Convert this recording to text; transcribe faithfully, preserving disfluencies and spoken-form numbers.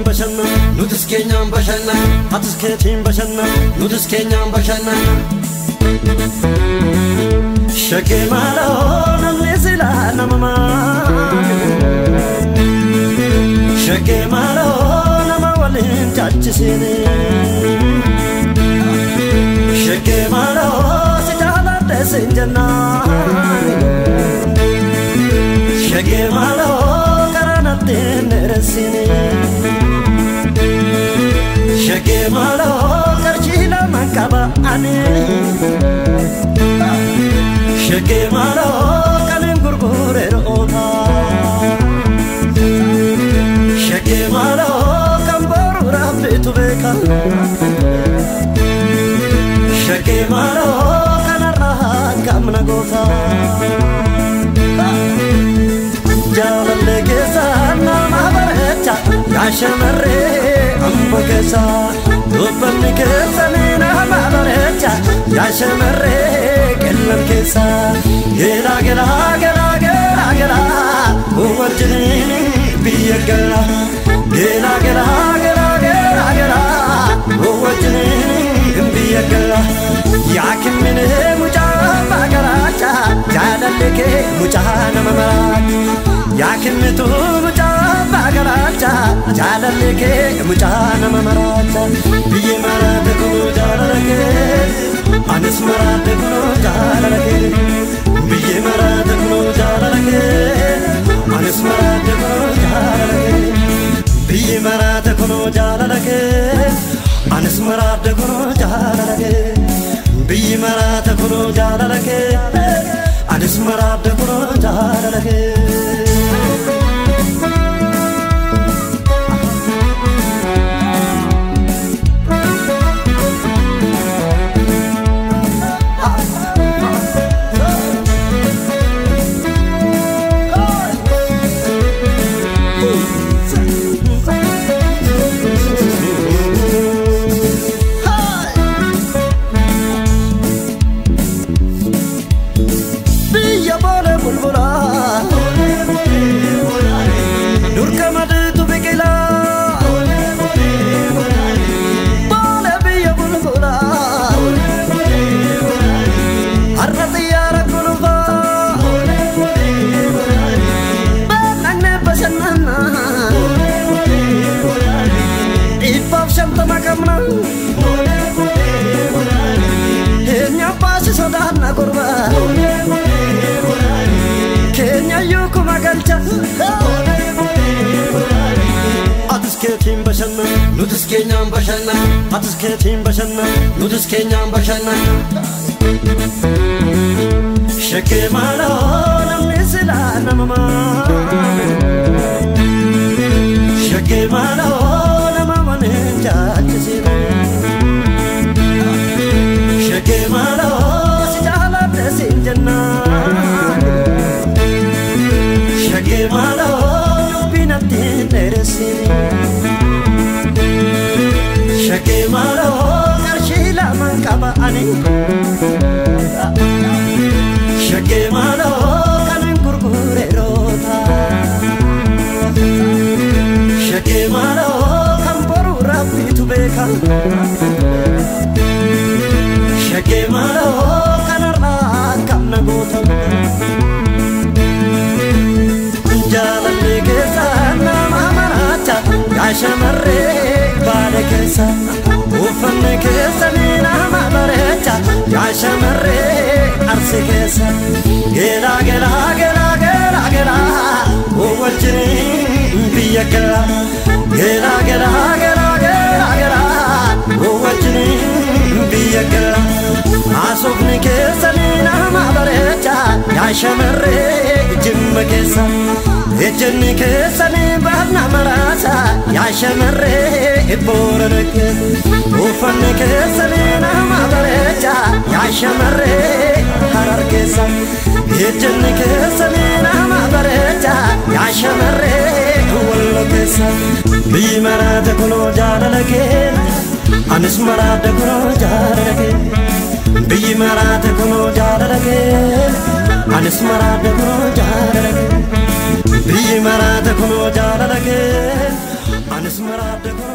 bashana nutis kenyam bashana atis ketim bashana nutis kenyam bashana shake mala namne sila namama shake mala nama walin chachisine shake mala sijala desinjana shake mala Nerasine shake malo karchila mankaba ane shake malo kanem gurgure rota shake malo kambaru rabitu beka shake malo kanara kamna gota Jalale kesa nama barecha Yashamare amba kesa Dupan kesa nama barecha Yashamare kellam kesa Gela gela gela gela gela Uwajni biya gela Gela gela gela gela gela Uwajni biya gela Yakin mine mujaba garacha Jalale ke mujana mamarat Yakin tu mujaba garacha Jalale ke mujana mamaracha Biye marate kuno jalale Anis marate kuno jalale Biye marate kuno jalale Anis marate kuno jalale Biye marate kuno jalale Anis marate kuno jalale Biye marate kuno jalale Anis marate kuno jalale Kenya yuko magalcha Atis ketim bashana nutis kenyam bashana Atis ketim bashana nutis kenyam bashana Shake malo namne sila namama Shake malo namama nenja chisina Shake malo sijala desinjana Shake malo pinati neresine Shake malo karshila mankaba ani Shake malo kanem gurgure rota Shake malo kamboru rabitu beka Shake malo kanara kamna gota Jalale kesa nama maracha Yashamare bade kesa Ufane kesa nama barecha Yashamare arse kesa Gela gela gela gela gela Uwajni biya gela Gela gela gela gela gela Uwajni biya gela Asofne kesa nama barecha Yashamare jimma kesa Ejni kesa ni badna marasa Yashamare boranek Ufane kesa ni nama barecha Yashamare harar kesa Ejni kesa ni nama barecha Yashamare wallo kesa Biye marate kuno jalalake Anis marate kuno jalalake Biye marate kuno jalalake Anis marate kuno jalalake Biye marate kuno jalalake Anis asmara dago